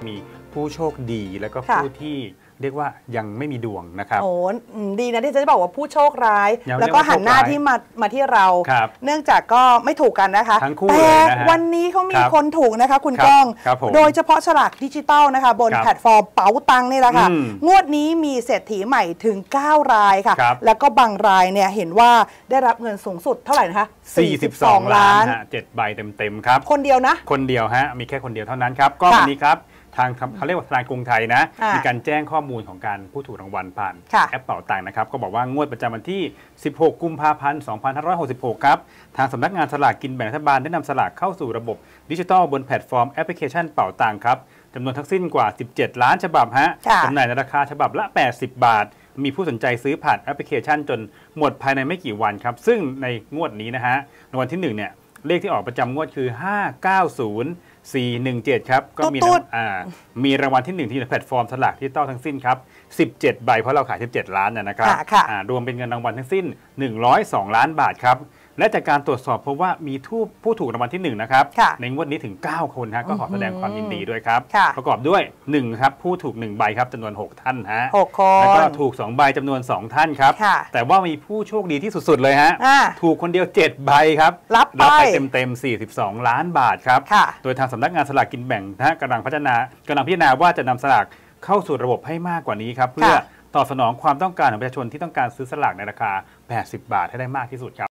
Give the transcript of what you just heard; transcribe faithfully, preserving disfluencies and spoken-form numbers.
มีผู้โชคดีแล้วก็ผู้ที่เรียกว่ายังไม่มีดวงนะครับโอ้ดีนะที่จะบอกว่าผู้โชคร้ายแล้วก็หันหน้าที่มามาที่เราเนื่องจากก็ไม่ถูกกันนะคะแต่วันนี้เขามีคนถูกนะคะคุณก้องโดยเฉพาะฉลากดิจิตอลนะคะบนแพลตฟอร์มเป๋าตังนี่แหละค่ะงวดนี้มีเศรษฐีใหม่ถึงเก้ารายค่ะแล้วก็บางรายเนี่ยเห็นว่าได้รับเงินสูงสุดเท่าไหร่นะคะสี่สิบสองล้านเจ็ดใบเต็มๆครับคนเดียวนะคนเดียวฮะมีแค่คนเดียวเท่านั้นครับก็วันนี้ครับทางเขาเรียกว่าธนาคารกรุงไทยนะมีการแจ้งข้อมูลของการผู้ถูกรางวัลผ่านแอปเป๋าตังนะครับก็บอกว่างวดประจำวันที่สิบหกกุมภาพันธ์สองพันห้าร้อยหกสิบหกครับทางสำนักงานสลากกินแบ่งรัฐบาลได้นำสลากเข้าสู่ระบบดิจิทัลบนแพลตฟอร์มแอปพลิเคชันเป๋าตังครับจำนวนทั้งสิ้นกว่าสิบเจ็ดล้านฉบับฮะจำหน่ายในราคาฉบับละแปดสิบบาทมีผู้สนใจซื้อผ่านแอปพลิเคชันจนหมดภายในไม่กี่วันครับซึ่งในงวดนี้นะฮะรางวัลที่หนึ่งเนี่ยเลขที่ออกประจำงวดคือห้า เก้า ศูนย์ สี่ หนึ่ง เจ็ดครับก็มีอ่ามีรางวัลที่หนึ่งที่ในแพลตฟอร์มสลากดิจิตอลทั้งสิ้นครับสิบเจ็ดใบเพราะเราขายสิบเจ็ดล้านนะครับอ่ารวมเป็นเงินรางวัลทั้งสิ้นหนึ่งร้อยสองล้านบาทครับและจากการตรวจสอบพบว่ามีผู้ถูกรางวัลที่หนึ่งนะครับในงวดนี้ถึงเก้าคนฮะก็ขอแสดงความยินดีด้วยครับประกอบด้วยหนึ่งครับผู้ถูกหนึ่งใบครับจำนวนหกท่านฮะหกคนแล้วก็ถูกสองใบจำนวนสองท่านครับแต่ว่ามีผู้โชคดีที่สุดๆเลยฮะถูกคนเดียวเจ็ดใบครับรับไปเต็มๆสี่สิบสองล้านบาทครับโดยทางสำนักงานสลากกินแบ่งนะกำลังพัฒนากำลังพิจารณาว่าจะนำสลากเข้าสู่ระบบให้มากกว่านี้ครับเพื่อตอบสนองความต้องการของประชาชนที่ต้องการซื้อสลากในราคาแปดสิบบาทให้ได้มากที่สุดครับ